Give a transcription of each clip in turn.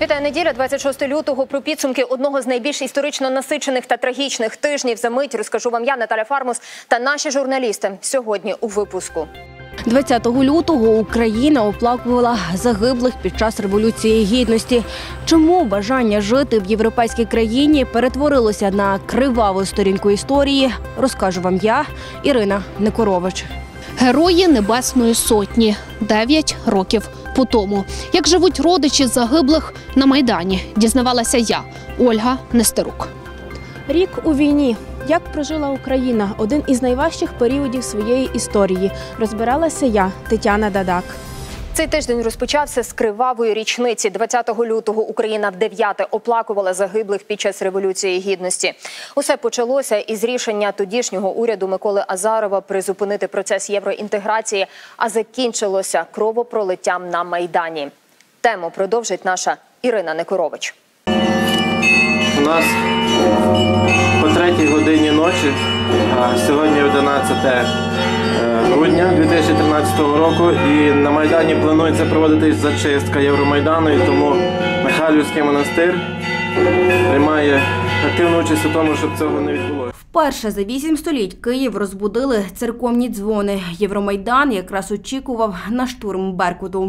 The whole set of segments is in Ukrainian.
Вітаю, неділя, 26 лютого. Про підсумки одного з найбільш історично насичених та трагічних тижнів за мить розкажу вам я, Наталя Фармус, та наші журналісти. Сьогодні у випуску. 20 лютого Україна оплакувала загиблих під час Революції Гідності. Чому бажання жити в європейській країні перетворилося на криваву сторінку історії, розкажу вам я, Ірина Некорович. Герої Небесної Сотні. 9 років по тому. Як живуть родичі загиблих на Майдані, дізнавалася я, Ольга Нестерук. Рік у війні. Як прожила Україна один із найважчих періодів своєї історії, розбиралася я, Тетяна Дадак. Цей тиждень розпочався з кривавої річниці. 20 лютого Україна вдев'яте оплакувала загиблих під час Революції Гідності. Усе почалося із рішення тодішнього уряду Миколи Азарова призупинити процес євроінтеграції, а закінчилося кровопролиттям на Майдані. Тему продовжить наша Ірина Некорович. У нас по 3-й годині ночі, сьогодні 11 грудня 2013 року, і на Майдані планується проводитись зачистка Євромайдану, і тому Михайлівський монастир приймає активну участь у тому, щоб цього не відбулося. Вперше за 8 століть Київ розбудили церковні дзвони. Євромайдан якраз очікував на штурм Беркуту.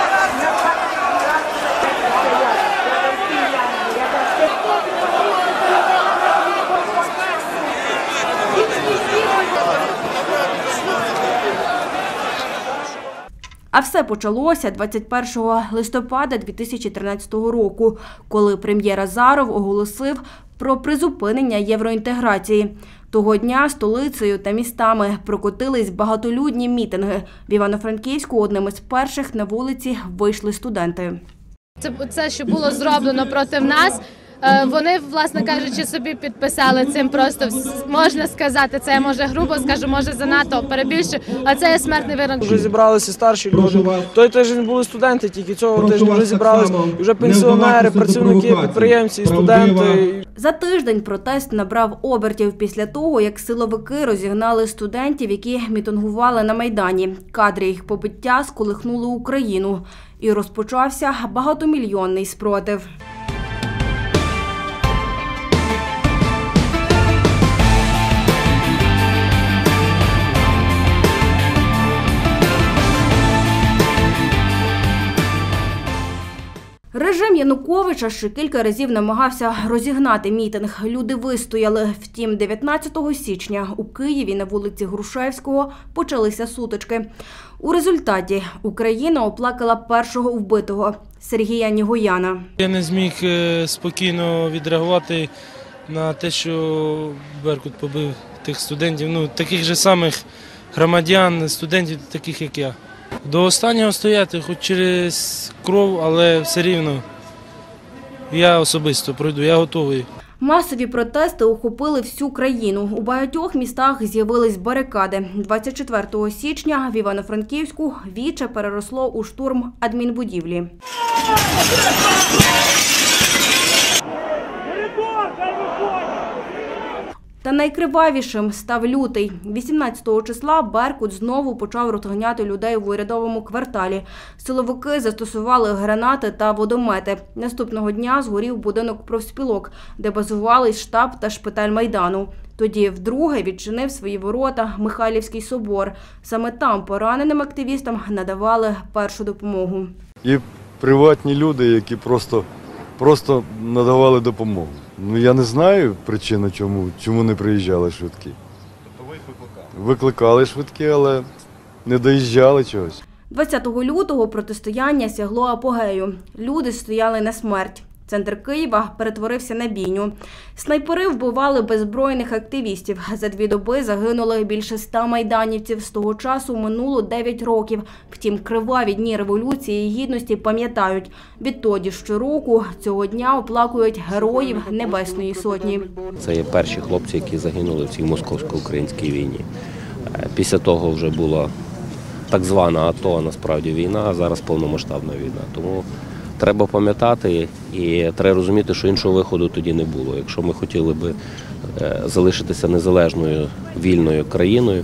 А все почалося 21 листопада 2013 року, коли прем'єр Азаров оголосив про призупинення євроінтеграції. Того дня столицею та містами прокотились багатолюдні мітинги. В Івано-Франківську одним із перших на вулиці вийшли студенти. Це, що було зроблено проти нас, вони, власне кажучи, собі підписали цим просто, можна сказати, це може грубо скажу, може занадто перебільшую, а це є смертний вирок. Вже зібралися старші люди. Той тиждень були студенти, тільки цього тижня вже зібралися вже пенсіонери, працівники, підприємці, студенти. За тиждень протест набрав обертів після того, як силовики розігнали студентів, які мітингували на Майдані. Кадри їх побиття сколихнули Україну. І розпочався багатомільйонний спротив. Режим Януковича ще кілька разів намагався розігнати мітинг. Люди вистояли. Втім, 19 січня у Києві на вулиці Грушевського почалися сутички. У результаті Україна оплакала першого вбитого – Сергія Нігояна. Я не зміг спокійно відреагувати на те, що Беркут побив тих студентів, таких же самих громадян, студентів, таких як я. До останнього стояти, хоч через кров, але все рівно я особисто пройду, я готовий. Масові протести охопили всю країну. У багатьох містах з'явились барикади. 24 січня в Івано-Франківську віче переросло у штурм адмінбудівлі. Та найкривавішим став лютий. 18 числа Беркут знову почав розганяти людей в урядовому кварталі. Силовики застосували гранати та водомети. Наступного дня згорів будинок профспілок, де базувались штаб та шпиталь Майдану. Тоді вдруге відчинив свої ворота Михайлівський собор. Саме там пораненим активістам надавали першу допомогу. І приватні люди, які просто надавали допомогу. Я не знаю причину, чому не приїжджали швидкі. Тобто ви їх викликали? Викликали швидкі, але не доїжджали чогось. 20 лютого протистояння сягло апогею. Люди стояли на смерть. Центр Києва перетворився на бійню. Снайпери вбивали беззбройних активістів. За 2 доби загинули більше 100 майданівців. З того часу минуло 9 років. Втім, криваві дні Революції Гідності пам'ятають. Відтоді щороку цього дня оплакують героїв Небесної Сотні. Це є перші хлопці, які загинули в цій московсько-українській війні. Після того вже була так звана АТО, а насправді війна, а зараз повномасштабна війна. Тому треба пам'ятати і треба розуміти, що іншого виходу тоді не було. Якщо ми хотіли би залишитися незалежною, вільною країною,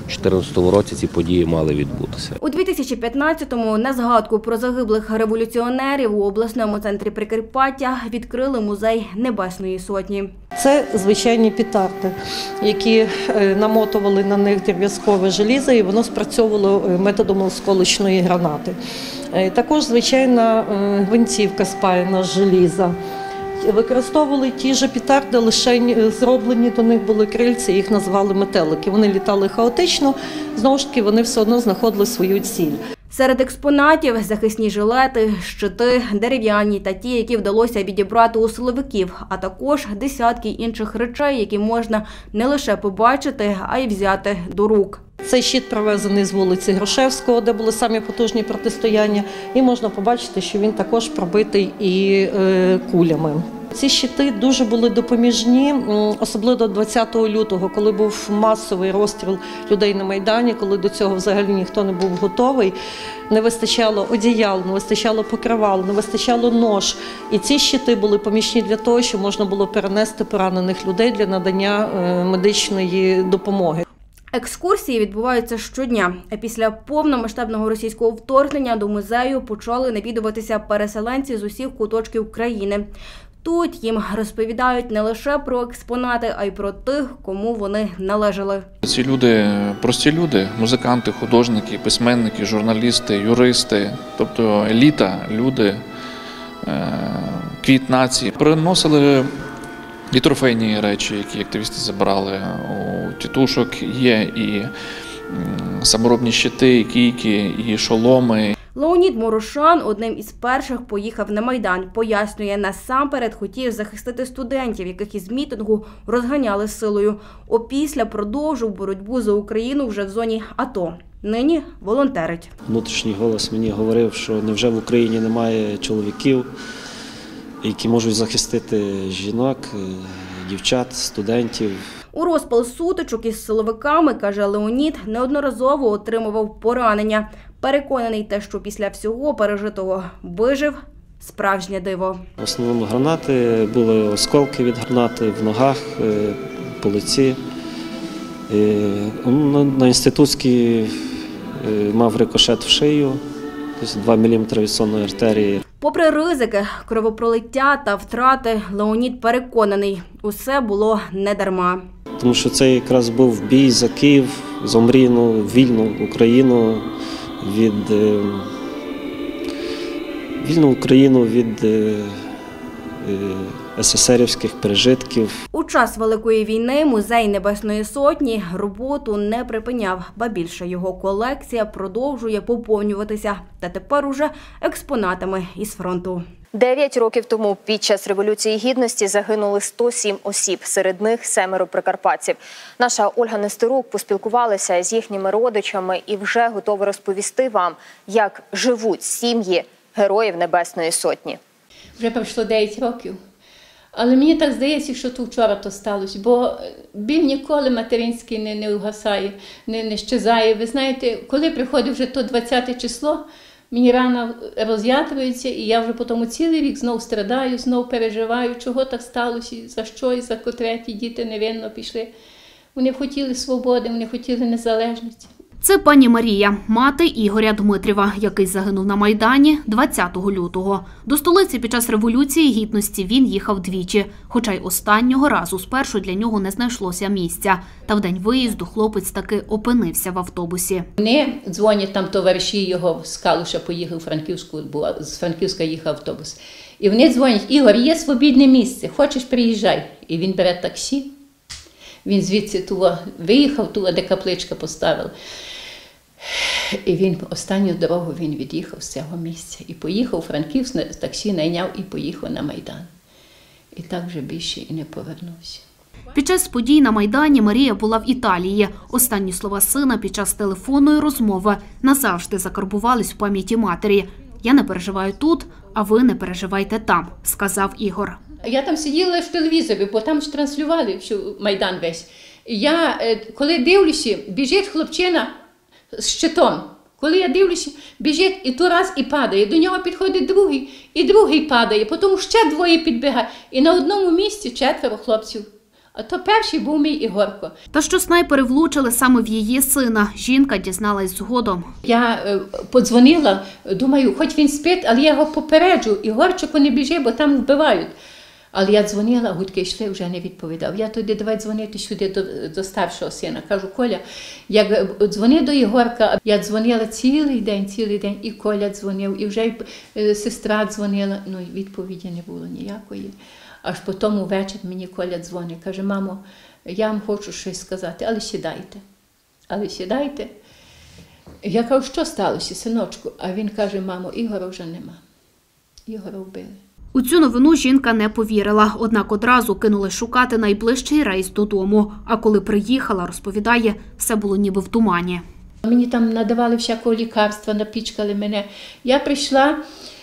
У 2014 році ці події мали відбутися. У 2015-му на згадку про загиблих революціонерів у обласному центрі Прикарпаття відкрили музей Небесної Сотні. Це звичайні петарди, які намотували на них дріб'язкове желізо, і воно спрацьовувало методом осколочної гранати. Також звичайна гвинтівка спаяна з желіза. Використовували ті ж петарди, лише зроблені до них були крильці, їх назвали метелики. Вони літали хаотично, знову ж таки вони все одно знаходили свою ціль. Серед експонатів – захисні жилети, щити, дерев'яні та ті, які вдалося відібрати у силовиків, а також десятки інших речей, які можна не лише побачити, а й взяти до рук. Цей щит привезений з вулиці Грушевського, де були самі потужні протистояння, і можна побачити, що він також пробитий і кулями. Ці щити дуже були допоміжні, особливо 20 лютого, коли був масовий розстріл людей на Майдані, коли до цього взагалі ніхто не був готовий. Не вистачало одіял, не вистачало покривал, не вистачало нож. І ці щити були помічні для того, щоб можна було перенести поранених людей для надання медичної допомоги. Екскурсії відбуваються щодня. А після повномасштабного російського вторгнення до музею почали навідуватися переселенці з усіх куточків країни. Тут їм розповідають не лише про експонати, а й про тих, кому вони належали. Ці люди – прості люди, музиканти, художники, письменники, журналісти, юристи, тобто еліта, люди, квіт нації. Приносили і трофейні речі, які активісти забрали. У тітушок є і саморобні щити, і кійки, і шоломи. Леонід Морошан одним із перших поїхав на Майдан. Пояснює, насамперед хотів захистити студентів, яких із мітингу розганяли силою. Опісля продовжив боротьбу за Україну вже в зоні АТО. Нині волонтерить. Внутрішній голос мені говорив, що невже в Україні немає чоловіків, які можуть захистити жінок, дівчат, студентів. У розпал сутичок із силовиками, каже Леонід, неодноразово отримував поранення. Переконаний те, що після всього пережитого вижив – справжнє диво. В основному гранати, були осколки від гранати в ногах, по лиці. На інститутській мав рикошет в шию, 2 мм від сонної артерії. Попри ризики, кровопролиття та втрати, Леонід переконаний – усе було недарма. Тому що це якраз був бій за Київ, за омріяну вільну Україну від СССРівських пережитків. У час Великої війни музей Небесної Сотні роботу не припиняв, ба більше його колекція продовжує поповнюватися. Та тепер уже експонатами із фронту. 9 років тому під час Революції Гідності загинули 107 осіб, серед них 7 прикарпатців. Наша Ольга Нестерук поспілкувалася з їхніми родичами і вже готова розповісти вам, як живуть сім'ї Героїв Небесної Сотні. Вже пройшло 9 років, але мені так здається, що то вчора то сталося, бо біль ніколи материнський не угасає, не щезає. Ви знаєте, коли приходить вже то 20 число, мені рана роз'ятрується, і я вже по тому цілий рік знов страдаю, знов переживаю, чого так сталося, за що і за котре ті діти невинно пішли. Вони хотіли свободи, вони хотіли незалежності. Це пані Марія, мати Ігоря Дмитрєва, який загинув на Майдані 20 лютого. До столиці під час Революції Гідності він їхав двічі, хоча й останнього разу спершу для нього не знайшлося місця. Та в день виїзду хлопець таки опинився в автобусі. Вони дзвонять, там товариші його з Калуша поїхав у Франківську, бо з Франківська їхав автобус. І вони дзвонять: Ігор, є свобідне місце, хочеш приїжджай. І він бере таксі, він звідси виїхав, де капличка поставила. І він останню дорогу він від'їхав з цього місця. І поїхав у Франківськ, таксі найняв і поїхав на Майдан. І так вже більше і не повернувся. Під час подій на Майдані Марія була в Італії. Останні слова сина під час телефонної розмови назавжди закарбувались в пам'яті матері. «Я не переживаю тут, а ви не переживайте там», – сказав Ігор. Я там сиділа в телевізорі, бо там ж транслювали Майдан весь. Я, коли дивлюся, біжить хлопчина з щитом. Коли я дивлюся, біжить і то раз і падає. До нього підходить другий, і другий падає. Потім ще двоє підбігають. І на одному місці 4 хлопців А то перший був мій Ігорко. Та що снайпери влучили саме в її сина, жінка дізналась згодом. Я подзвонила, думаю, хоч він спить, але я його попереджу. Ігорчику, не біжи, бо там вбивають. Але я дзвонила, гудки йшли, вже не відповідав. Я тоді давай дзвонити сюди до старшого сина. Кажу, Коля, як дзвони до Єгорка. Я дзвонила цілий день, і Коля дзвонив, і вже сестра дзвонила. Ну, відповіді не було ніякої. Аж потім увечір мені Коля дзвонить. Каже, мамо, я вам хочу щось сказати, але сідайте. Я кажу, що сталося, синочку? А він каже, мамо, Ігора вже нема. Ігора вбили. У цю новину жінка не повірила, однак одразу кинулась шукати найближчий рейс додому. А коли приїхала, розповідає, все було ніби в тумані. Мені там надавали всякого лікарства, напічкали мене. Я прийшла,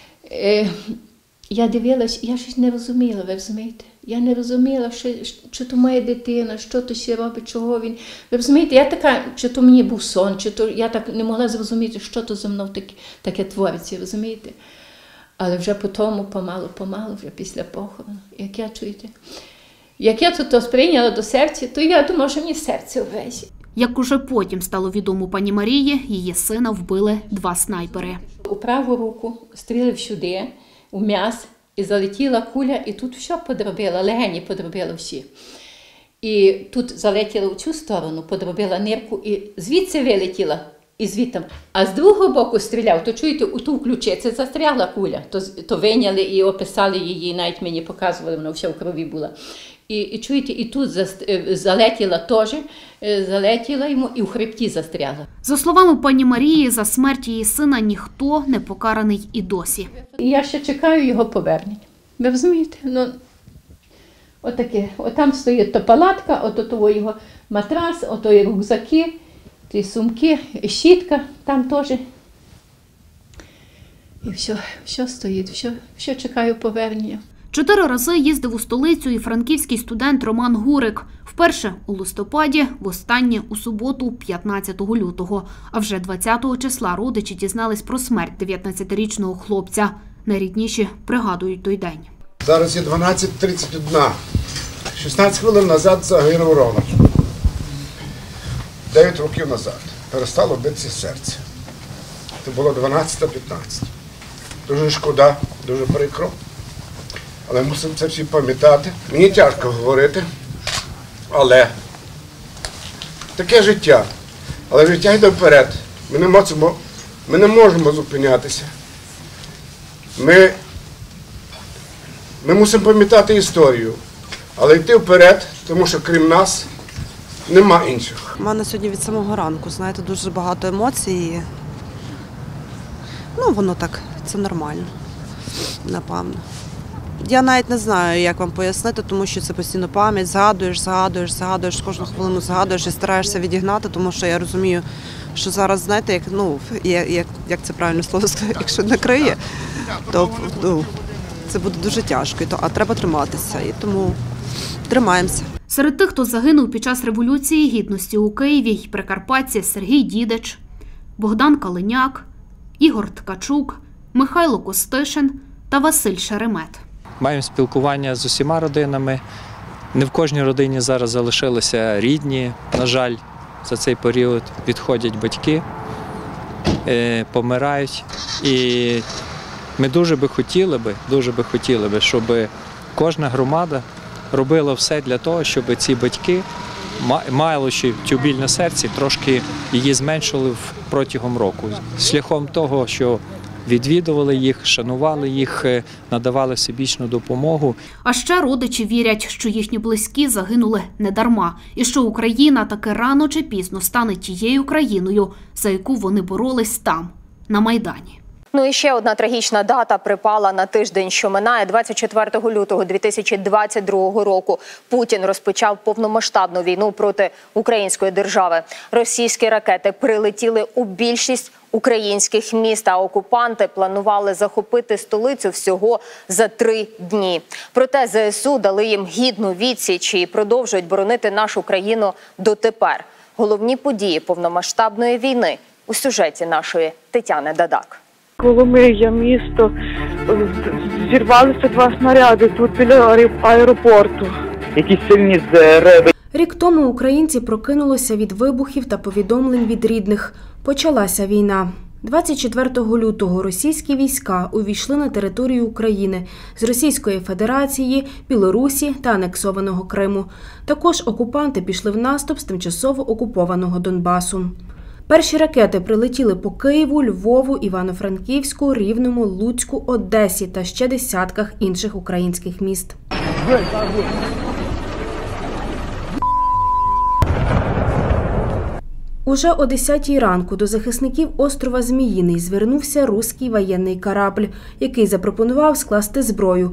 я дивилась, я щось не розуміла, ви розумієте? Я не розуміла, що то моя дитина, що то ще робить, чого він. Ви розумієте, я така, чи то мені був сон, чи то я так не могла зрозуміти, що то зі мною таке твориться, розумієте? Але вже потім, помалу, вже після похорону, як я то сприйняла до серця, то я думала, що мені серце увесь. Як уже потім стало відомо пані Марії, її сина вбили 2 снайпери. У праву руку стрілив сюди, у м'яз, і залетіла куля, і тут все подробила, легені подробила всі. І тут залетіла у цю сторону, подробила нирку, і звідси вилетіла. І звідти. А з другого боку стріляв, то чуєте, у ту ключицю застрягла куля, то вийняли і описали її, навіть мені показували, вона вся в крові була. І чуєте, і тут залетіла теж, залетіла йому і в хребті застрягла. За словами пані Марії, за смерть її сина ніхто не покараний і досі. І я ще чекаю його повернення. Ви розумієте? Ну, отаке, отам стоїть то палатка, ото його матрас, ото і рюкзаки. Ті сумки, щітка там теж. І все стоїть, все чекаю повернення. 4 рази їздив у столицю і франківський студент Роман Гурик. Вперше у листопаді, востаннє у суботу, 15 лютого. А вже 20 числа родичі дізнались про смерть 19-річного хлопця. Найрідніші пригадують той день. Зараз є 12:31. 16 хвилин назад загинув Роман. 9 років назад перестало битися серце. Це було 12:15. Дуже шкода, дуже прикро. Але мусимо це всі пам'ятати. Мені тяжко говорити, але таке життя. Але життя йде вперед. Ми не можемо зупинятися. Ми мусимо пам'ятати історію, але йти вперед, тому що крім нас нема інших. У мене сьогодні від самого ранку, знаєте, дуже багато емоцій. Ну, воно так, це нормально, напевно. Я навіть не знаю, як вам пояснити, тому що це постійно пам'ять, згадуєш, кожну хвилину згадуєш і стараєшся відігнати, тому що я розумію, що зараз, знаєте, як це правильно слово сказати, якщо накриє, то це буде дуже тяжко, а треба триматися, і тому тримаємося. Серед тих, хто загинув під час Революції Гідності у Києві й Прикарпатті, Сергій Дідич, Богдан Калиняк, Ігор Ткачук, Михайло Костишин та Василь Шеремет. Маємо спілкування з усіма родинами. Не в кожній родині зараз залишилися рідні, на жаль, за цей період відходять батьки, помирають. І ми дуже би хотіли, щоб кожна громада робила все для того, щоб ці батьки, маючи цю біль на серці, трошки її зменшили протягом року. Шляхом того, що відвідували їх, шанували їх, надавали всебічну допомогу. А ще родичі вірять, що їхні близькі загинули недарма. І що Україна таки рано чи пізно стане тією країною, за яку вони боролись там, на Майдані. Ну і ще одна трагічна дата припала на тиждень, що минає. 24 лютого 2022 року Путін розпочав повномасштабну війну проти української держави. Російські ракети прилетіли у більшість українських міст, а окупанти планували захопити столицю всього за 3 дні. Проте ЗСУ дали їм гідну відсіч і продовжують боронити нашу країну дотепер. Головні події повномасштабної війни у сюжеті нашої Тетяни Дадак. Коломия, місто, зірвалися 2 снаряди тут біля аеропорту. якісь сильні зриви. Рік тому українці прокинулися від вибухів та повідомлень від рідних. Почалася війна. 24 лютого російські війська увійшли на територію України з Російської Федерації, Білорусі та анексованого Криму. Також окупанти пішли в наступ з тимчасово окупованого Донбасу. Перші ракети прилетіли по Києву, Львову, Івано-Франківську, Рівному, Луцьку, Одесі та ще десятках інших українських міст. Уже о 10-й ранку до захисників острова Зміїний звернувся руський воєнний корабль, який запропонував скласти зброю.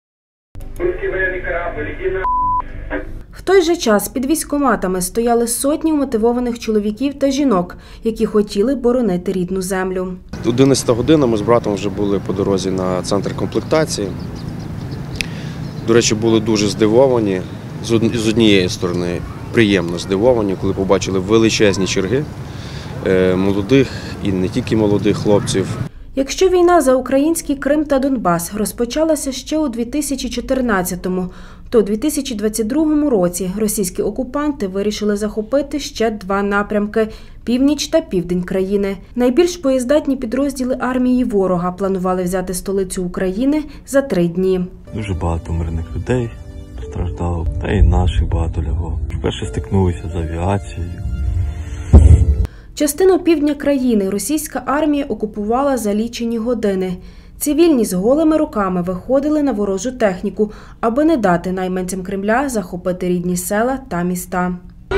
В той же час під військкоматами стояли сотні мотивованих чоловіків та жінок, які хотіли боронити рідну землю. 11 година ми з братом вже були по дорозі на центр комплектації. До речі, були дуже здивовані, з однієї сторони приємно здивовані, коли побачили величезні черги молодих і не тільки молодих хлопців. Якщо війна за український Крим та Донбас розпочалася ще у 2014-му, то у 2022 році російські окупанти вирішили захопити ще два напрямки – північ та південь країни. Найбільш боєздатні підрозділи армії ворога планували взяти столицю України за 3 дні. Дуже багато мирних людей постраждало, та й наших багато лягло. Вперше стикнулися з авіацією. Частину півдня країни російська армія окупувала за лічені години. Цивільні з голими руками виходили на ворожу техніку, аби не дати найманцям Кремля захопити рідні села та міста.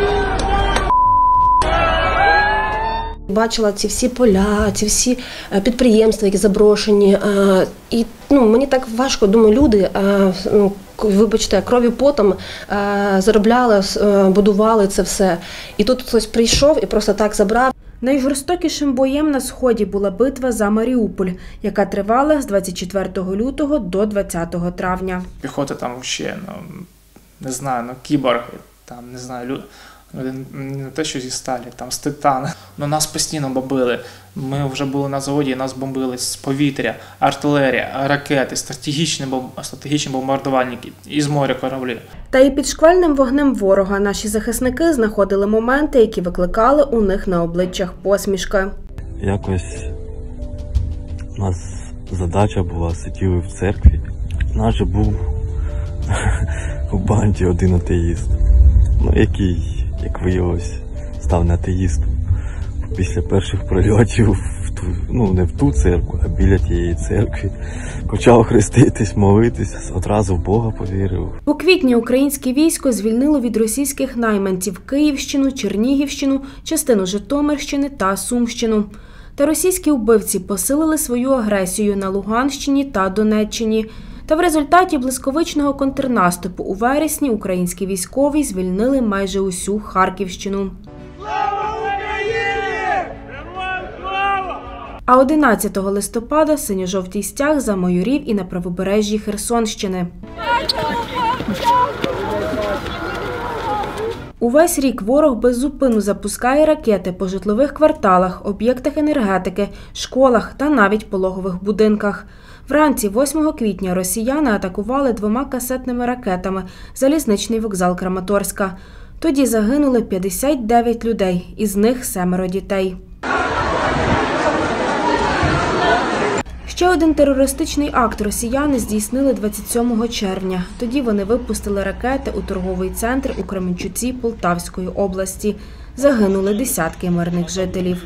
Бачила ці всі поля, ці всі підприємства, які заброшені. І мені так важко, думаю, люди, вибачте, кров'ю потом заробляли, будували це все. І тут хтось прийшов і просто так забрав. Найжорстокішим боєм на Сході була битва за Маріуполь, яка тривала з 24 лютого до 20 травня. Піхота там ще, не знаю, кіборги, там, не знаю, не те, що зі сталі, там з титану. Нас постійно бомбили. Ми вже були на заводі, нас бомбили з повітря, артилерія, ракети, стратегічні бомбардувальники, і з моря кораблі. Та і під шквальним вогнем ворога наші захисники знаходили моменти, які викликали у них на обличчях посмішки. Якось у нас задача була, сиділи в церкві. У нас же був у банді один атеїст, який, як виявилось, став не атеїстом. Після перших прильотів, не в ту церкву, а біля тієї церкви, почав хреститись, молитись, одразу в Бога повірив. У квітні українське військо звільнило від російських найманців Київщину, Чернігівщину, частину Житомирщини та Сумщину. Та російські вбивці посилили свою агресію на Луганщині та Донеччині. Та в результаті блискавичного контрнаступу у вересні українські військові звільнили майже усю Харківщину. А 11 листопада синьо-жовтий стяг замайорів і на правобережжі Херсонщини. Увесь рік ворог беззупинно запускає ракети по житлових кварталах, об'єктах енергетики, школах та навіть пологових будинках. Вранці 8 квітня росіяни атакували 2 касетними ракетами залізничний вокзал Краматорська. Тоді загинули 59 людей, із них 7 дітей. Ще один терористичний акт росіяни здійснили 27 червня. Тоді вони випустили ракети у торговий центр у Кременчуці Полтавської області. Загинули десятки мирних жителів.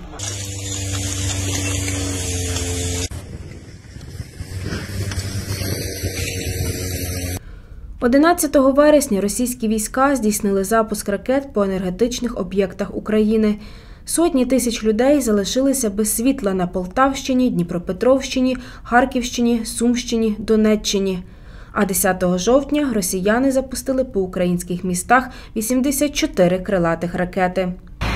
– 11 вересня російські війська здійснили запуск ракет по енергетичних об'єктах України. Сотні тисяч людей залишилися без світла на Полтавщині, Дніпропетровщині, Харківщині, Сумщині, Донеччині. А 10 жовтня росіяни запустили по українських містах 84 крилатих ракети.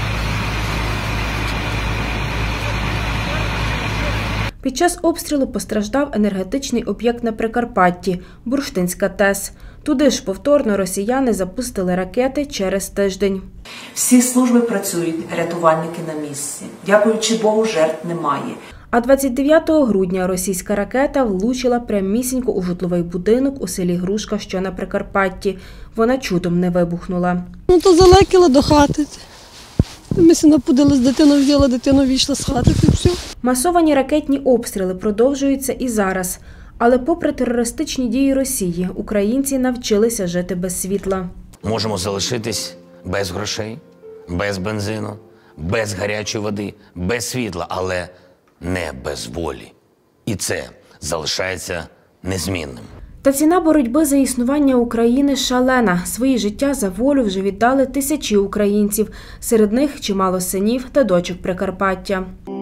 Під час обстрілу постраждав енергетичний об'єкт на Прикарпатті – Бурштинська ТЕС. Туди ж повторно росіяни запустили ракети через тиждень. Всі служби працюють, рятувальники на місці. Дякуючи Богу, жертв немає. А 29 грудня російська ракета влучила прямісінько у житловий будинок у селі Грушка, що на Прикарпатті. Вона чудом не вибухнула. Ну то залетіла до хати. Ми се напудили з дитиною, взяла дитину, вийшла з хати, і все. Масовані ракетні обстріли продовжуються і зараз. Але попри терористичні дії Росії, українці навчилися жити без світла. Можемо залишитись без грошей, без бензину, без гарячої води, без світла, але не без волі. І це залишається незмінним. Та ціна боротьби за існування України шалена. Свої життя за волю вже віддали тисячі українців. Серед них чимало синів та дочок Прикарпаття.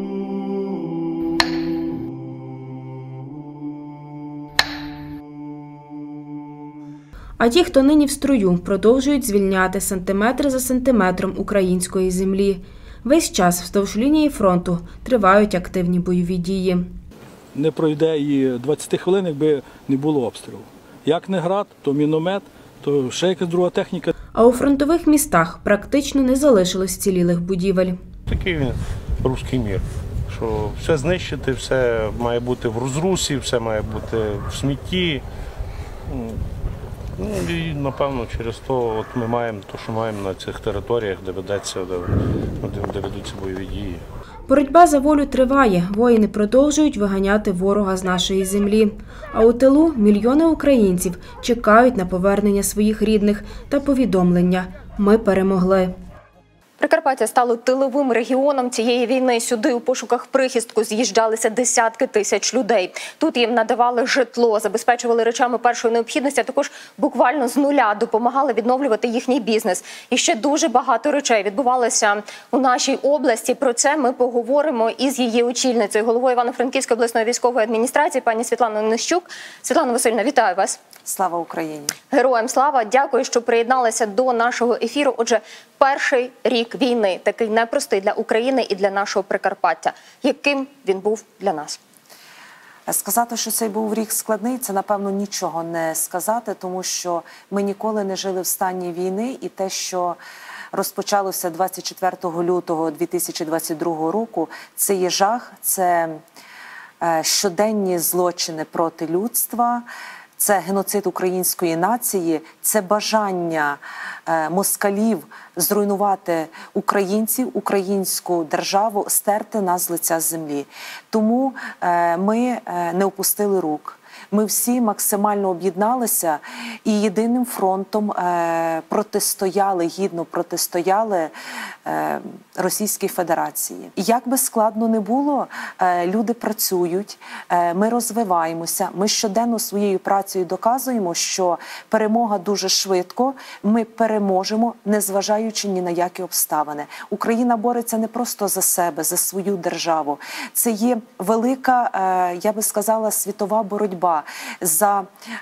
А ті, хто нині в строю, продовжують звільняти сантиметр за сантиметром української землі. Весь час вздовж лінії фронту тривають активні бойові дії. Не пройде і 20 хвилин, якби не було обстрілу. Як не град, то міномет, то ще якась друга техніка. А у фронтових містах практично не залишилось вцілілих будівель. Такий він руський мір, що все знищити, все має бути в розрусі, все має бути в смітті. Ну, і, напевно, через то от ми маємо те, що маємо на цих територіях, де ведуться бойові дії. Боротьба за волю триває, воїни продовжують виганяти ворога з нашої землі. А у тилу мільйони українців чекають на повернення своїх рідних та повідомлення «Ми перемогли». Прикарпаття стало тиловим регіоном цієї війни. Сюди у пошуках прихистку з'їжджалися десятки тисяч людей. Тут їм надавали житло, забезпечували речами першої необхідності, а також буквально з нуля допомагали відновлювати їхній бізнес. І ще дуже багато речей відбувалося у нашій області. Про це ми поговоримо із її очільницею, головою Івано-Франківської обласної військової адміністрації, пані Світланою Нищук. Світлана Васильівна, вітаю вас. Слава Україні! Героям слава! Дякую, що приєдналися до нашого ефіру. Отже, перший рік війни, такий непростий для України і для нашого Прикарпаття. Яким він був для нас? Сказати, що цей був рік складний, це, напевно, нічого не сказати, тому що ми ніколи не жили в стані війни, і те, що розпочалося 24 лютого 2022 року, це є жах, це щоденні злочини проти людства, це геноцид української нації, це бажання москалів зруйнувати українців, українську державу, стерти нас з лиця землі. Тому ми не опустили рук. Ми всі максимально об'єдналися і єдиним фронтом протистояли, гідно протистояли Російській Федерації. Як би складно не було, люди працюють, ми розвиваємося, ми щоденно своєю працею доказуємо, що перемога дуже швидко, ми переможемо, незважаючи ні на які обставини. Україна бореться не просто за себе, за свою державу. Це є велика, я би сказала, світова боротьба за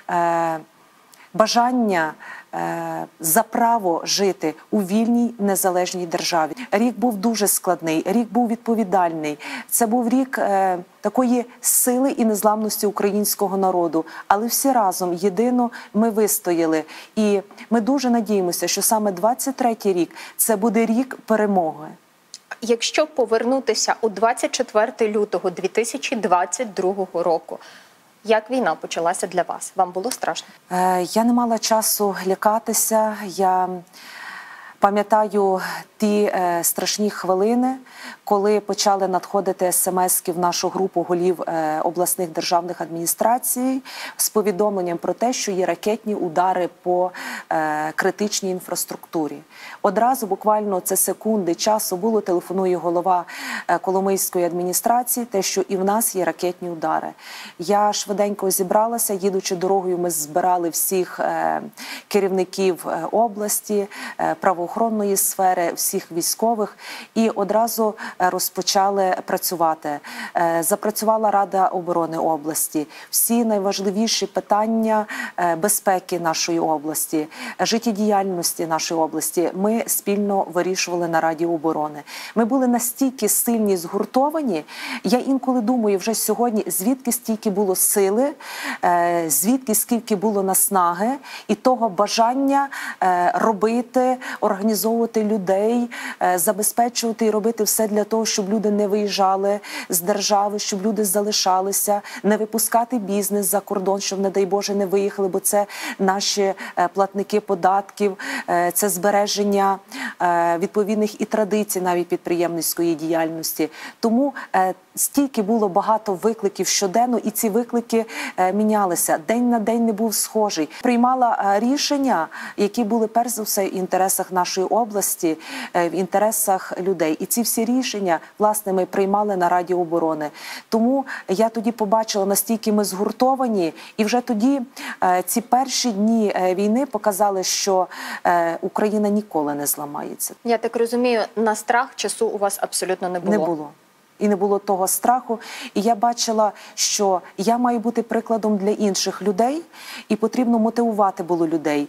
бажання, за право жити у вільній, незалежній державі. Рік був дуже складний, рік був відповідальний. Це був рік такої сили і незламності українського народу. Але всі разом, єдино, ми вистояли. І ми дуже надіємося, що саме 23-й рік – це буде рік перемоги. Якщо повернутися у 24 лютого 2022 року, як війна почалася для вас? Вам було страшно? Я не мала часу лякатися. Я пам'ятаю ті страшні хвилини, коли почали надходити смс-ки в нашу групу голів обласних державних адміністрацій з повідомленням про те, що є ракетні удари по критичній інфраструктурі. Одразу, буквально це секунди часу було, телефонує голова Коломийської адміністрації, те, що і в нас є ракетні удари. Я швиденько зібралася, їдучи дорогою, ми збирали всіх керівників області, правоохоронної сфери, всіх військових і одразу розпочали працювати. Запрацювала Рада оборони області. Всі найважливіші питання безпеки нашої області, життєдіяльності нашої області ми спільно вирішували на Раді оборони. Ми були настільки сильні, згуртовані. Я інколи думаю вже сьогодні, звідки стільки було сили, звідки скільки було наснаги і того бажання робити, організувати організовувати людей, забезпечувати і робити все для того, щоб люди не виїжджали з держави, щоб люди залишалися, не випускати бізнес за кордон, щоб, не дай Боже, не виїхали, бо це наші платники податків, це збереження відповідних і традицій навіть підприємницької діяльності. Тому стільки було багато викликів щоденно, і ці виклики мінялися. День на день не був схожий. Приймала рішення, які були перш за все в інтересах нашої області, в інтересах людей. І ці всі рішення, власне, ми приймали на Раді оборони. Тому я тоді побачила, настільки ми згуртовані, і вже тоді ці перші дні війни показали, що Україна ніколи не зламається. Я так розумію, на страх часу у вас абсолютно не було? Не було. І не було того страху. І я бачила, що я маю бути прикладом для інших людей, і потрібно мотивувати було людей.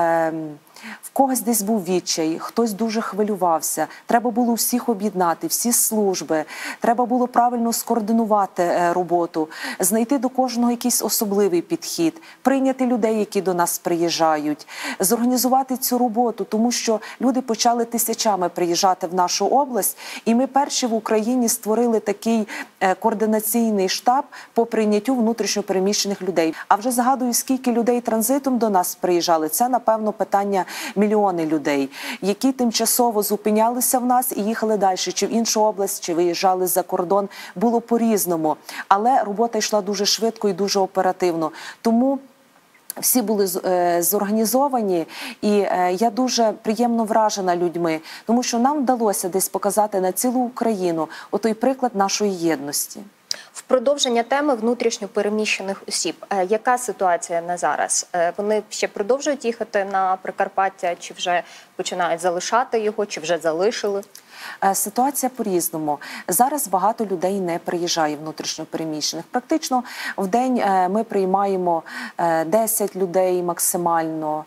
В когось десь був відчай, хтось дуже хвилювався. Треба було всіх об'єднати, всі служби. Треба було правильно скоординувати роботу, знайти до кожного якийсь особливий підхід, прийняти людей, які до нас приїжджають, зорганізувати цю роботу, тому що люди почали тисячами приїжджати в нашу область, і ми перші в Україні створили такий координаційний штаб по прийняттю внутрішньопереміщених людей. А вже згадую, скільки людей транзитом до нас приїжджали. Це, напевно, питання мільйони людей, які тимчасово зупинялися в нас і їхали далі, чи в іншу область, чи виїжджали за кордон. Було по-різному. Але робота йшла дуже швидко і дуже оперативно. Тому всі були зорганізовані, і я дуже приємно вражена людьми, тому що нам вдалося десь показати на цілу Україну отой приклад нашої єдності. В продовження теми внутрішньопереміщених осіб. Яка ситуація на зараз? Вони ще продовжують їхати на Прикарпаття, чи вже починають залишати його, чи вже залишили? Ситуація по-різному. Зараз багато людей не приїжджає внутрішньопереміщених. Практично в день ми приймаємо 10 людей максимально,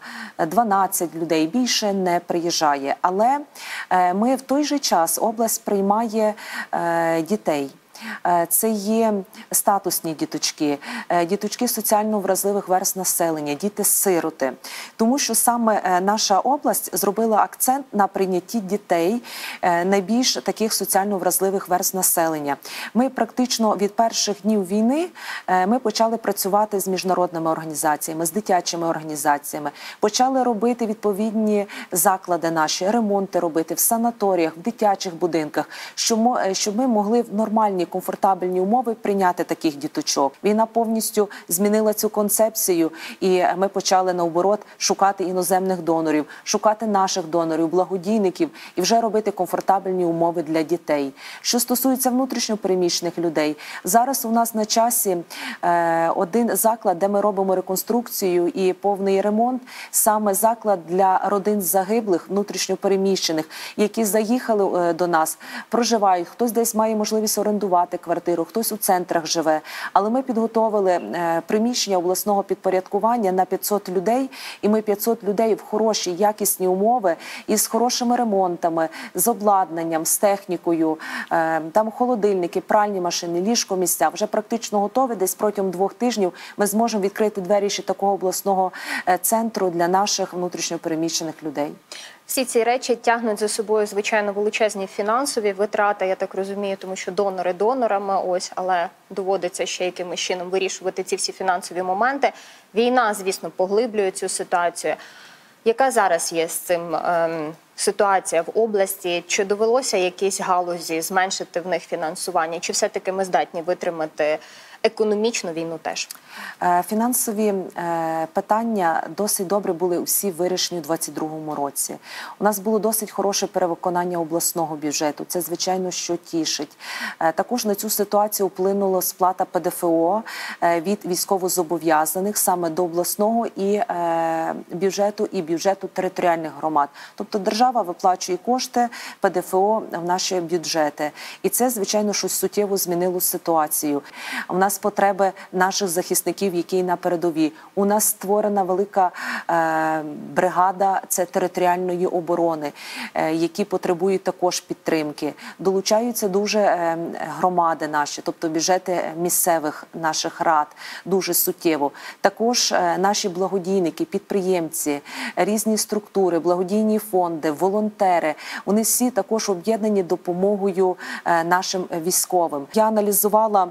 12 людей, більше не приїжджає. Але ми в той же час, область приймає дітей. Це є статусні діточки, діточки соціально вразливих верств населення, діти-сироти. Тому що саме наша область зробила акцент на прийнятті дітей найбільш таких соціально вразливих верств населення. Ми практично від перших днів війни ми почали працювати з міжнародними організаціями, з дитячими організаціями, почали робити відповідні заклади наші, ремонти робити в санаторіях, в дитячих будинках, щоб ми могли в нормальні комфортабельні умови прийняти таких діточок. Війна повністю змінила цю концепцію, і ми почали наоборот шукати іноземних донорів, шукати наших донорів, благодійників і вже робити комфортабельні умови для дітей. Що стосується внутрішньопереміщених людей, зараз у нас на часі один заклад, де ми робимо реконструкцію і повний ремонт, саме заклад для родин загиблих, внутрішньопереміщених, які заїхали до нас, проживають, хтось десь має можливість орендувати квартиру, хтось у центрах живе. Але ми підготовили приміщення обласного підпорядкування на 500 людей, і ми 500 людей в хороші, якісні умови, із хорошими ремонтами, з обладнанням, з технікою, там холодильники, пральні машини, ліжко-місця, вже практично готові. Десь протягом 2 тижнів ми зможемо відкрити двері ще такого обласного центру для наших внутрішньопереміщених людей. Всі ці речі тягнуть за собою, звичайно, величезні фінансові витрати, я так розумію, тому що донори донорами, але доводиться ще якимось чином вирішувати ці всі фінансові моменти. Війна, звісно, поглиблює цю ситуацію. Яка зараз є з цим ситуація в області? Чи довелося якісь галузі зменшити в них фінансування? Чи все-таки ми здатні витримати економічну війну теж? Фінансові питання досить добре були усі вирішені у 2022 році. У нас було досить хороше перевиконання обласного бюджету. Це, звичайно, що тішить. Також на цю ситуацію вплинула сплата ПДФО від військовозобов'язаних саме до обласного бюджету і бюджету територіальних громад. Тобто держава виплачує кошти ПДФО в наші бюджети. І це, звичайно, щось суттєво змінило ситуацію. У нас нас потреби наших захисників, які на передовій. У нас створена велика бригада, це територіальної оборони, які потребують також підтримки. Долучаються дуже громади наші, тобто бюджети місцевих наших рад, дуже суттєво. Також наші благодійники, підприємці, різні структури, благодійні фонди, волонтери, вони всі також об'єднані допомогою нашим військовим. Я аналізувала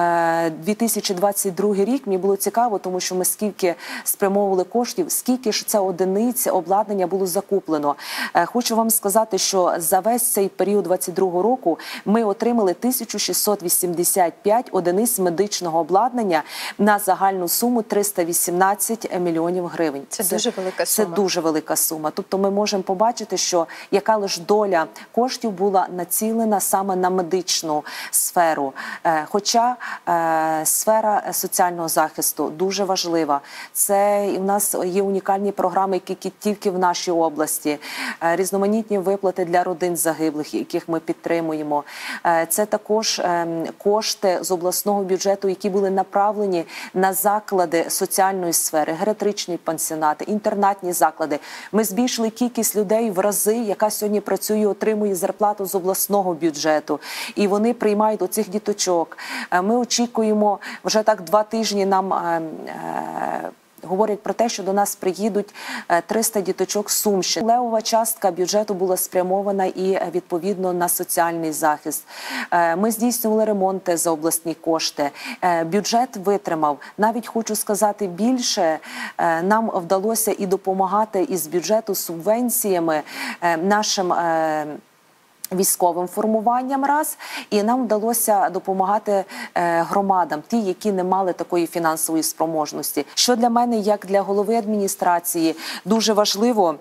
2022 рік, мені було цікаво, тому що ми скільки спрямовували коштів, скільки ж це одиниць обладнання було закуплено. Хочу вам сказати, що за весь цей період 2022 року ми отримали 1685 одиниць медичного обладнання на загальну суму 318 мільйонів гривень. Це дуже велика сума. Це дуже велика сума. Тобто ми можемо побачити, що яка лише доля коштів була націлена саме на медичну сферу. Хоча сфера соціального захисту дуже важлива. Це у нас є унікальні програми, які тільки в нашій області. Різноманітні виплати для родин загиблих, яких ми підтримуємо. Це також кошти з обласного бюджету, які були направлені на заклади соціальної сфери, геріатричні пансіонати, інтернатні заклади. Ми збільшили кількість людей в рази, яка сьогодні працює і отримує зарплату з обласного бюджету. І вони приймають оцих діточок. Ми очікуємо, вже так 2 тижні нам говорять про те, що до нас приїдуть 300 діточок з Сумщини. Левова частка бюджету була спрямована і відповідно на соціальний захист. Ми здійснювали ремонти за обласні кошти. Бюджет витримав. Навіть хочу сказати більше, нам вдалося і допомагати із бюджету субвенціями нашим військовим формуванням раз, і нам вдалося допомагати громадам, ті, які не мали такої фінансової спроможності. Що для мене, як для голови адміністрації, дуже важливо,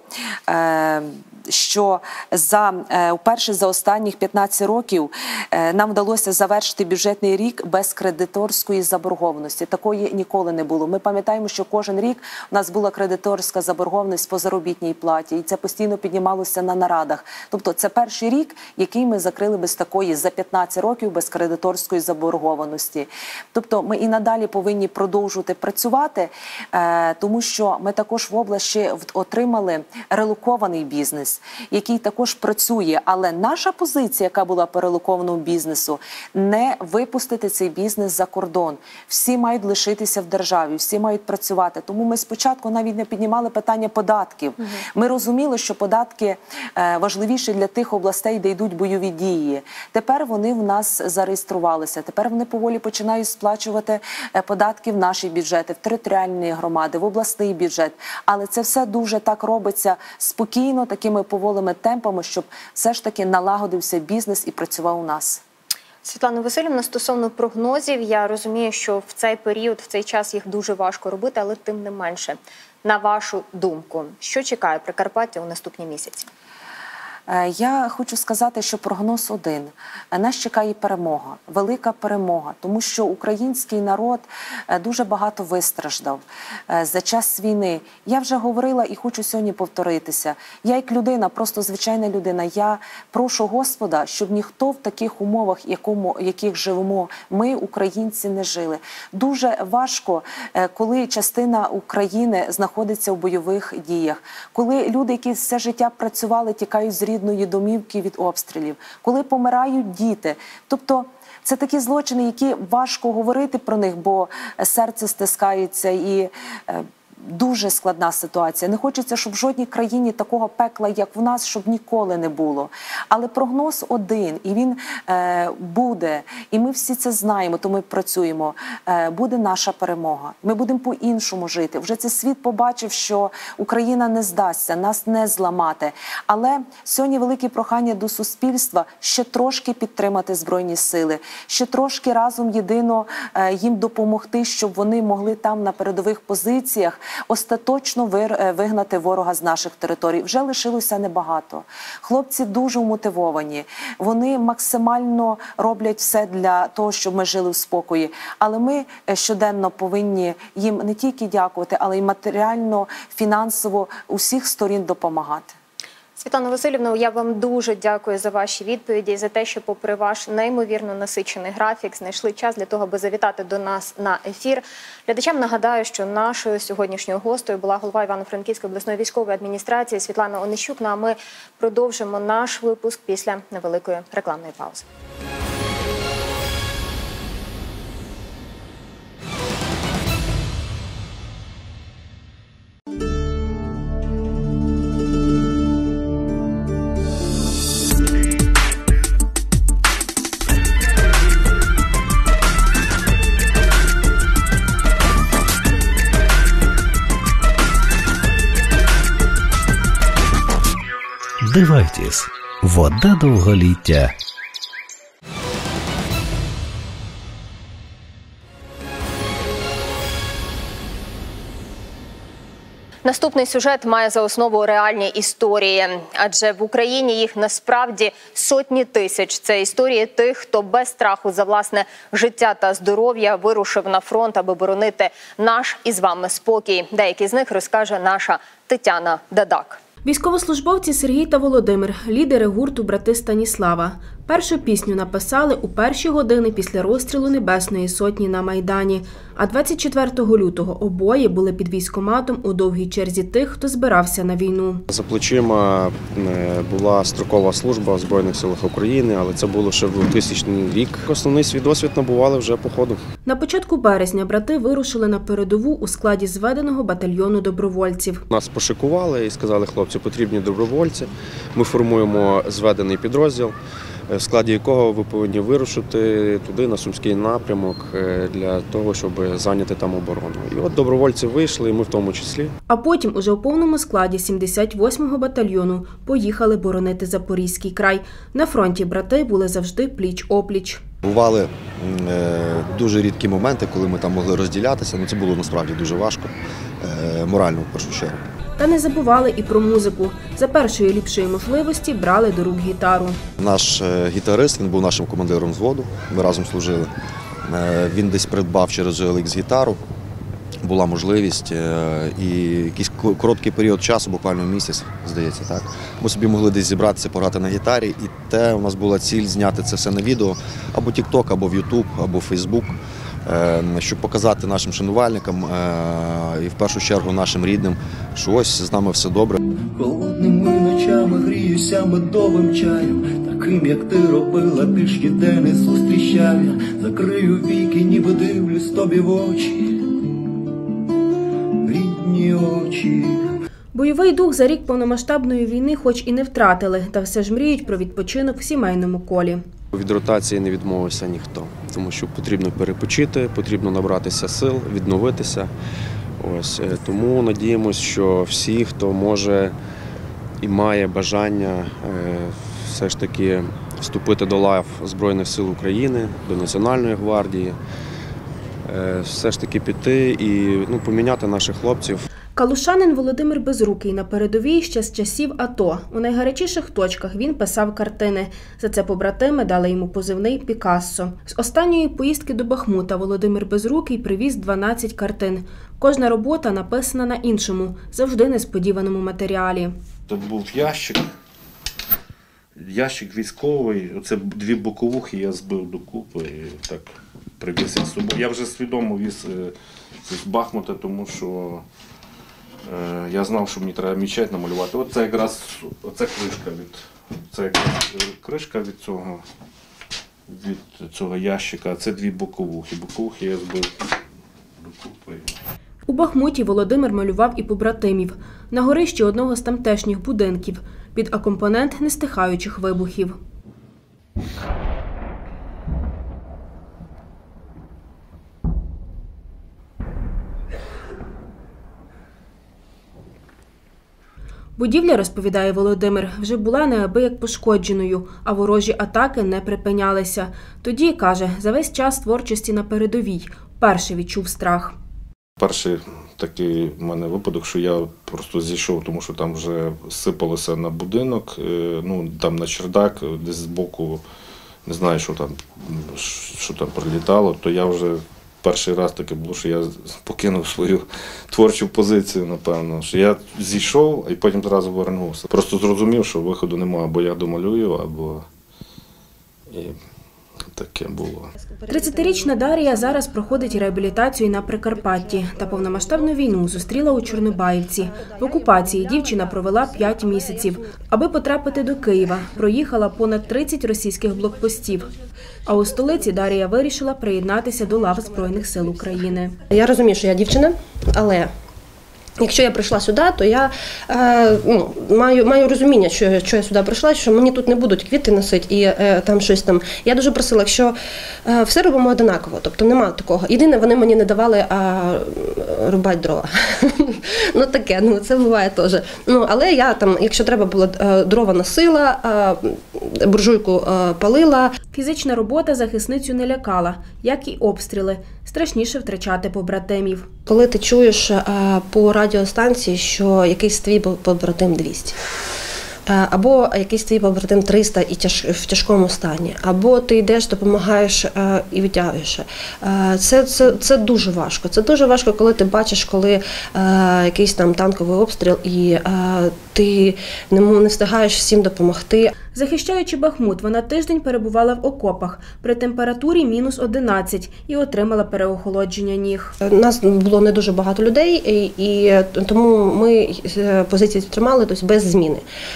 що вперше за останніх 15 років нам вдалося завершити бюджетний рік без кредиторської заборгованості. Такої ніколи не було. Ми пам'ятаємо, що кожен рік у нас була кредиторська заборгованість по заробітній платі, і це постійно піднімалося на нарадах. Тобто це перший рік, який ми закрили без такої, за 15 років, без кредиторської заборгованості. Тобто ми і надалі повинні продовжувати працювати, тому що ми також в області отримали релокований бізнес, який також працює. Але наша позиція, яка була по релокованому бізнесу, не випустити цей бізнес за кордон. Всі мають лишитися в державі, всі мають працювати. Тому ми спочатку навіть не піднімали питання податків. Ми розуміли, що податки важливіші для тих областей, де йдуть бойові дії. Тепер вони в нас зареєструвалися. Тепер вони поволі починають сплачувати податки в наші бюджети, в територіальні громади, в обласний бюджет. Але це все дуже так робиться спокійно, такими поволими темпами, щоб все ж таки налагодився бізнес і працював у нас. Світлана Васильівна, стосовно прогнозів, я розумію, що в цей період, в цей час їх дуже важко робити, але тим не менше. На вашу думку, що чекає Прикарпаття у наступні місяці? Я хочу сказати, що прогноз один. Нас чекає перемога, велика перемога, тому що український народ дуже багато вистраждав за час війни. Я вже говорила і хочу сьогодні повторитися. Я як людина, просто звичайна людина, я прошу Господа, щоб ніхто в таких умовах, яких живемо ми, українці, не жили. Дуже важко, коли частина України знаходиться у бойових діях, коли люди, які все життя працювали, тікають з рідної домівки від обстрілів, коли помирають діти. Тобто це такі злочини, які важко говорити про них, бо серце стискається і дуже складна ситуація. Не хочеться, щоб в жодній країні такого пекла, як в нас, щоб ніколи не було. Але прогноз один, і він буде, і ми всі це знаємо, то ми працюємо. Буде наша перемога. Ми будемо по-іншому жити. Вже цей світ побачив, що Україна не здасться, нас не зламати. Але сьогодні велике прохання до суспільства ще трошки підтримати Збройні Сили, ще трошки разом єдино їм допомогти, щоб вони могли там на передових позиціях остаточно вигнати ворога з наших територій. Вже лишилося небагато. Хлопці дуже вмотивовані. Вони максимально роблять все для того, щоб ми жили в спокої. Але ми щоденно повинні їм не тільки дякувати, але й матеріально, фінансово усіх сторін допомагати. Світлано Василівно, я вам дуже дякую за ваші відповіді і за те, що попри ваш неймовірно насичений графік знайшли час для того, аби завітати до нас на ефір. Глядачам нагадаю, що нашою сьогоднішньою гостею була голова Івано-Франківської обласної військової адміністрації Світлана Онищук. Ну а ми продовжимо наш випуск після невеликої рекламної паузи. Дивайтесь. Вода довголіття. Наступний сюжет має за основу реальні історії, адже в Україні їх насправді сотні тисяч. Це історії тих, хто без страху за власне життя та здоров'я вирушив на фронт, аби боронити наш із вами спокій. Деякі з них розкаже наша Тетяна Дадак. Військовослужбовці Сергій та Володимир – лідери гурту «Брати Станіслава». Першу пісню написали у перші години після розстрілу Небесної Сотні на Майдані. А 24 лютого обоє були під військкоматом у довгій черзі тих, хто збирався на війну. За плечима була строкова служба в Збройних силах України, але це було ще в 2000 рік. Основний свій досвід набували вже по ходу. На початку березня брати вирушили на передову у складі зведеного батальйону добровольців. Нас пошикували і сказали, хлопці, потрібні добровольці. Ми формуємо зведений підрозділ, в складі якого ви повинні вирушити туди, на Сумський напрямок, для того, щоб зайняти там оборону. І от добровольці вийшли, і ми в тому числі. А потім уже у повному складі 78-го батальйону поїхали боронити Запорізький край. На фронті брати були завжди пліч-опліч. Бували дуже рідкі моменти, коли ми там могли розділятися, це було насправді дуже важко, морально в першу чергу. Та не забували і про музику. За першої ліпшої можливості брали до рук гітару. Наш гітарист, він був нашим командиром взводу, ми разом служили. Він десь придбав через OLX гітару, була можливість, і якийсь короткий період часу, буквально місяць, здається, так. Ми собі могли десь зібратися, пограти на гітарі, і те у нас була ціль зняти це все на відео, або TikTok, або в YouTube, або в Facebook, щоб показати нашим шанувальникам і в першу чергу нашим рідним, що ось з нами все добре. Холодними ночами гріюся медовим чаєм, таким, як ти робила, більш ніде не зустрічав я. Закрию віки, ніби дивлюсь тобі в очі, рідні очі. Бойовий дух за рік повномасштабної війни хоч і не втратили, та все ж мріють про відпочинок в сімейному колі. Від ротації не відмовився ніхто, тому що потрібно перепочити, потрібно набратися сил, відновитися. Ось, тому надіємося, що всі, хто може і має бажання все ж таки вступити до лав Збройних сил України, до Національної гвардії, все ж таки піти і поміняти наших хлопців. Калушанин Володимир Безрукий на передовій ще з часів АТО. У найгарячіших точках він писав картини. За це побратими дали йому позивний «Пікассо». З останньої поїздки до Бахмута Володимир Безрукий привіз 12 картин. Кожна робота написана на іншому, завжди несподіваному матеріалі. Це був ящик військовий, оце дві боковухи я збив докупи і так привіз з собою. Я вже свідомо віз з Бахмута, тому що я знав, що мені треба мечеть намалювати. Оце якраз кришка від цього ящика, а це дві боковухи. Боковухи я збив докупи. У Бахмуті Володимир малював і побратимів. На горищі одного з тамтешніх будинків, під акомпанент нестихаючих вибухів. Будівля, розповідає Володимир, вже була неабияк пошкодженою, а ворожі атаки не припинялися. Тоді, каже, за весь час творчості на передовій вперше відчув страх. Перший такий в мене випадок, що я просто зійшов, тому що там вже сипалося на будинок, там на чердак, десь збоку, не знаю, що там прилітало, то я вже перший раз таке було, що я покинув свою творчу позицію, напевно. Що я зійшов, і потім одразу повернувся. Просто зрозумів, що виходу немає, або я домалюю, або і таке було. 30-річна Дар'я зараз проходить реабілітацію на Прикарпатті та повномасштабну війну зустріла у Чорнобаївці. В окупації дівчина провела 5 місяців. Аби потрапити до Києва, проїхала понад 30 російських блокпостів. А у столиці Дар'я вирішила приєднатися до лав Збройних сил України. Я розумію, що я дівчина, але якщо я прийшла сюди, то я маю розуміння, що я сюди прийшла, що мені тут не будуть квіти носити і там щось там. Я дуже просила, якщо все робимо однаково, тобто немає такого. Єдине, вони мені не давали рубати дрова. Ну таке, це буває теж. Але я там, якщо треба було, дрова носила, буржуйку палила. Фізична робота захисницю не лякала, як і обстріли. Страшніше втрачати побратимів. Коли ти чуєш по радіостанції, що якийсь твій побратим 200, або якийсь твій побратим 300 і в тяжкому стані, або ти йдеш, допомагаєш і витягуєш. Це дуже важко. Це дуже важко, коли ти бачиш, коли якийсь там танковий обстріл і ти не встигаєш всім допомогти. Захищаючи Бахмут, вона тиждень перебувала в окопах при температурі -11 і отримала переохолодження ніг. Нас було не дуже багато людей, і тому ми позиції тримали, тобто без зміни.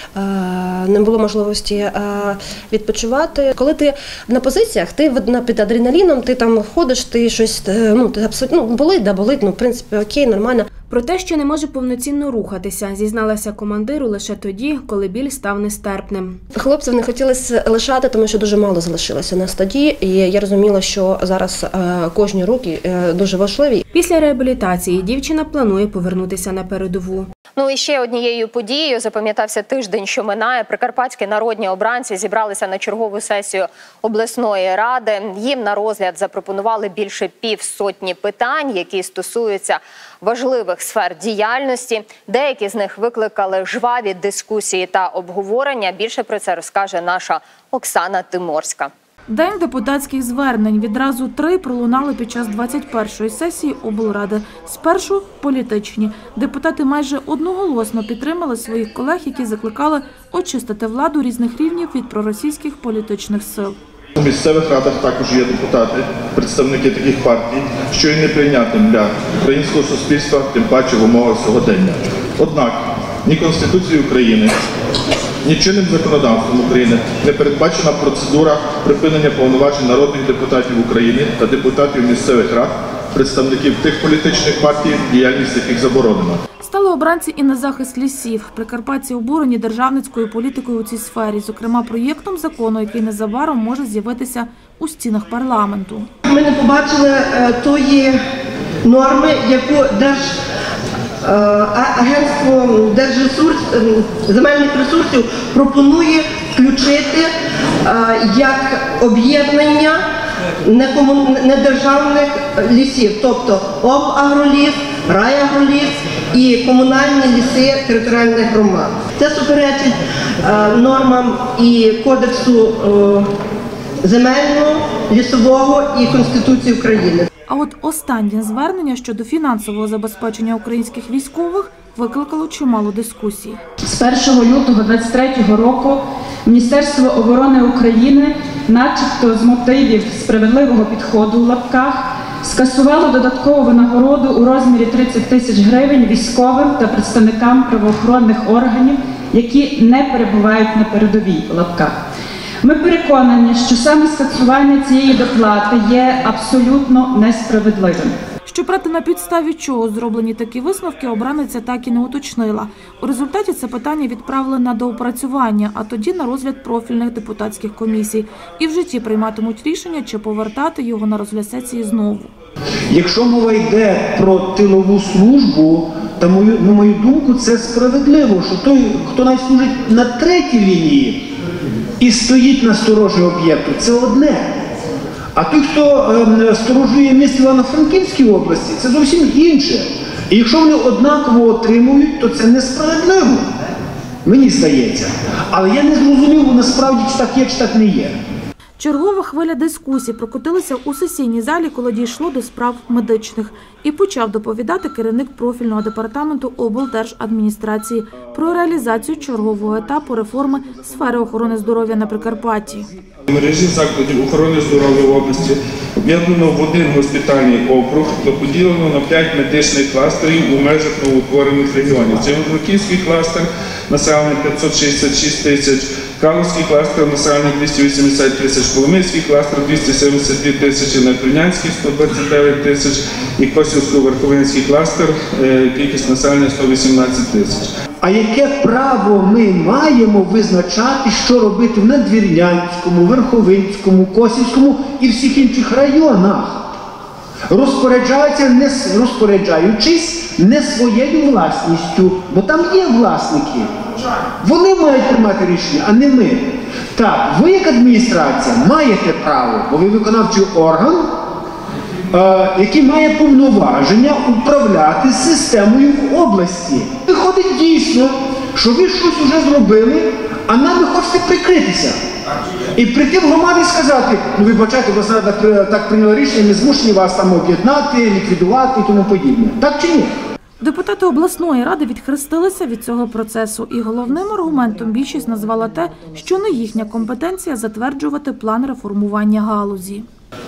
Не було можливості відпочивати. Коли ти на позиціях, ти під адреналіном, ти там ходиш, ти щось, ти абсолютно, болить, в принципі, окей, нормально. Про те, що не може повноцінно рухатися, зізналася командиру лише тоді, коли біль став нестерпним. Хлопців не хотілося лишати, тому що дуже мало залишилося на стадії, і я розуміла, що зараз кожні руки дуже важливі. Після реабілітації дівчина планує повернутися на передову. І ще однією подією запам'ятався тиждень, що минає. Прикарпатські народні обранці зібралися на чергову сесію обласної ради. Їм на розгляд запропонували більше півсотні питань, які стосуються важливих сфер діяльності. Деякі з них викликали жваві дискусії та обговорення. Більше про це розкаже наша Оксана Тиморська. День депутатських звернень. Відразу 3 пролунали під час 21-ї сесії облради. Спершу – політичні. Депутати майже одноголосно підтримали своїх колег, які закликали очистити владу різних рівнів від проросійських політичних сил. У місцевих радах також є депутати, представники таких партій, що є неприйнятним для українського суспільства, тим паче в умовах сьогодення. Однак ні Конституцією України, ні чинним законодавством України не передбачена процедура припинення повноважень народних депутатів України та депутатів місцевих рад, представників тих політичних партій, діяльність яких заборонена. Стали обранці і на захист лісів. Прикарпатці обурені державницькою політикою у цій сфері, зокрема проєктом закону, який незабаром може з'явитися у стінах парламенту. Ми не побачили тої норми, яку Агентство земельних ресурсів пропонує включити як об'єднання недержавних лісів, тобто обагроліс, райагроліс і комунальні ліси територіальних громад. Це суперечить нормам і Кодексу земельного, лісового і Конституції України. А от останнє звернення щодо фінансового забезпечення українських військових викликало чимало дискусій. З 1 лютого 2023 року Міністерство оборони України, начебто з мотивів справедливого підходу в лапках, скасувало додаткову винагороду у розмірі 30 тисяч гривень військовим та представникам правоохоронних органів, які не перебувають на передовій в лапках. Ми переконані, що саме скасування цієї доплати є абсолютно несправедливим. Щоправда, на підставі чого зроблені такі висновки, обраниця так і не уточнила. У результаті це питання відправили на доопрацювання, а тоді на розгляд профільних депутатських комісій. І в житті прийматимуть рішення, чи повертати його на розгляд сесії знову. Якщо мова йде про тилову службу, то, на мою думку, це справедливо, що той, хто навіть служить на третій лінії і стоїть на сторожі об'єкту, це одне. А той, хто сторожує місто Івано-Франківській області, це зовсім інше. І якщо вони однаково отримують, то це несправедливо, мені здається. Але я не зрозумів, насправді, чи так є, чи так не є. Чергова хвиля дискусій прокотилася у сесійній залі, коли дійшло до справ медичних. І почав доповідати керівник профільного департаменту облдержадміністрації про реалізацію чергового етапу реформи сфери охорони здоров'я на Прикарпатті. Мережі закладів охорони здоров'я в області об'єднано в один госпітальний округ та поділено на 5 медичних кластерів у межах новоутворених регіонів. Це Івано-Франківський кластер, населення 566 тисяч, Калузький кластер, населення 280 тисяч, Коломийський кластер 272 тисячі, Надвірнянський 129 тисяч і Косівсько-Верховинський кластер, кількість населення 118 тисяч. А яке право ми маємо визначати, що робити в Надвірнянському, Верховинському, Косівському і всіх інших районах? Розпоряджаючись не своєю власністю, бо там є власники. Вони мають приймати рішення, а не ми. Так, ви як адміністрація маєте право, бо ви виконавчий орган, який має повноваження управляти системою в області. Виходить дійсно, що ви щось вже зробили, а нам ви хочете прикритися. І прийти в громаду і сказати, ну вибачайте, обласна рада так прийняла рішення, ми змушені вас там об'єднати, ліквідувати і тому подібне. Так чи ні? Депутати обласної ради відхрестилися від цього процесу, і головним аргументом більшість назвала те, що не їхня компетенція затверджувати план реформування галузі.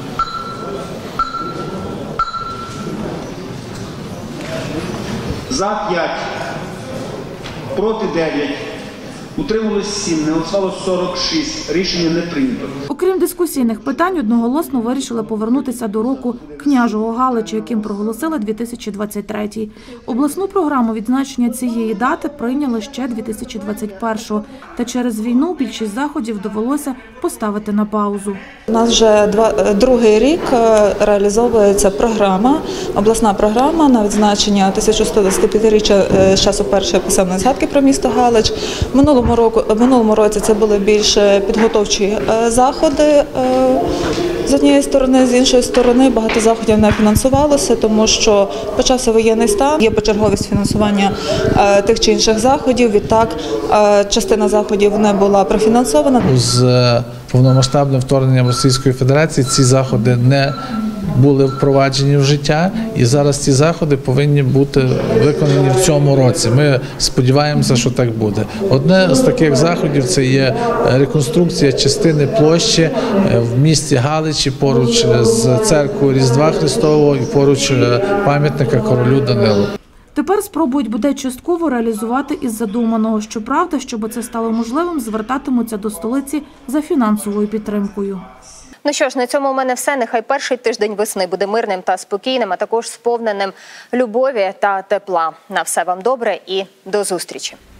За 5, проти 9, утрималось 7, не голосувало 46. Рішення не прийнято. Окрім дискусійних питань, одноголосно вирішили повернутися до року княжого Галича, яким проголосили 2023. Обласну програму відзначення цієї дати прийняли ще 2021-го. Та через війну більшість заходів довелося поставити на паузу. У нас вже другий рік реалізовується програма, обласна програма на відзначення 1125-річчя з часу першої писемної згадки про місто Галич. Минулому році це були більш підготовчі заходи з однієї сторони, з іншої сторони багато заходів не фінансувалося, тому що почався воєнний стан, є почерговість фінансування тих чи інших заходів, відтак частина заходів не була профінансована. З повномасштабним вторгненням Російської Федерації ці заходи не були впроваджені в життя, і зараз ці заходи повинні бути виконані в цьому році. Ми сподіваємося, що так буде. Одне з таких заходів – це є реконструкція частини площі в місті Галичі поруч з церквою Різдва Христового і поруч пам'ятника королю Данилу. Тепер спробують бодай частково реалізувати із задуманого. Щоправда, щоб це стало можливим, звертатимуться до столиці за фінансовою підтримкою. Ну що ж, на цьому у мене все. Нехай перший тиждень весни буде мирним та спокійним, а також сповненим любові та тепла. На все вам добре і до зустрічі.